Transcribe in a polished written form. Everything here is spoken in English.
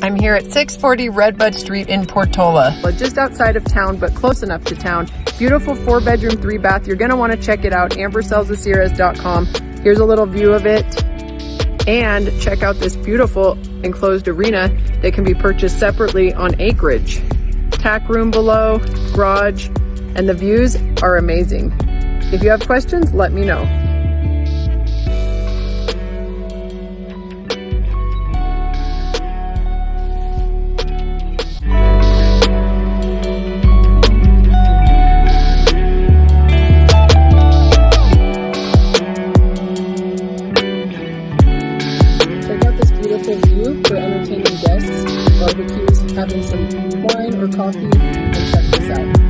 I'm here at 640 Redbud Street in Portola. Just outside of town, but close enough to town. Beautiful 4-bedroom, 3-bath. You're gonna wanna check it out, ambersellsthesierras.com. Here's a little view of it. And check out this beautiful enclosed arena that can be purchased separately on acreage. Tack room below, garage, and the views are amazing. If you have questions, let me know. Check out this beautiful view for entertaining guests, barbecues, having some wine or coffee, and check this out.